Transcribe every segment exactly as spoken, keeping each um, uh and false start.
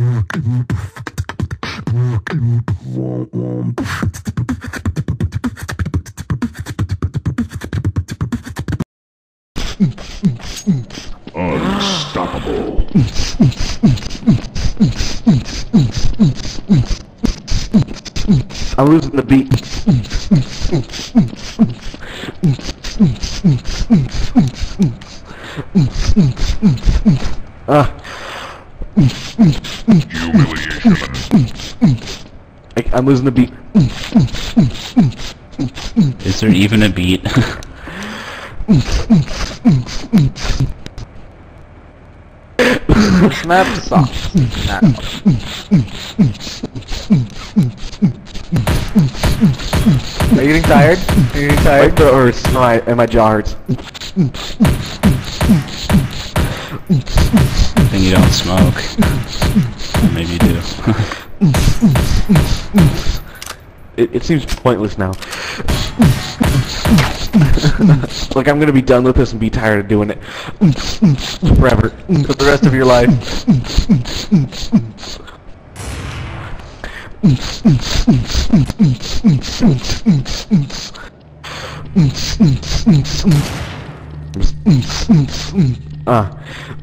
Unstoppable. I'm losing the beat. Ah. Humiliation. I, I'm losing the beat. Is there even a beat? Snap socks. Snap. Are you getting tired? Are you getting My tired? throat hurts and my, and my jaw hurts. Then you don't smoke. Or maybe you do. It, it seems pointless now. Like I'm gonna be done with this and be tired of doing it forever, for the rest of your life. Ah,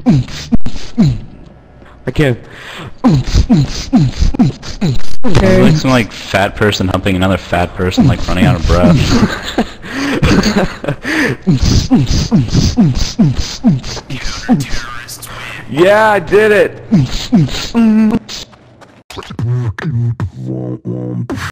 I can't. It's like some like fat person helping another fat person like running out of breath. Yeah, I did it!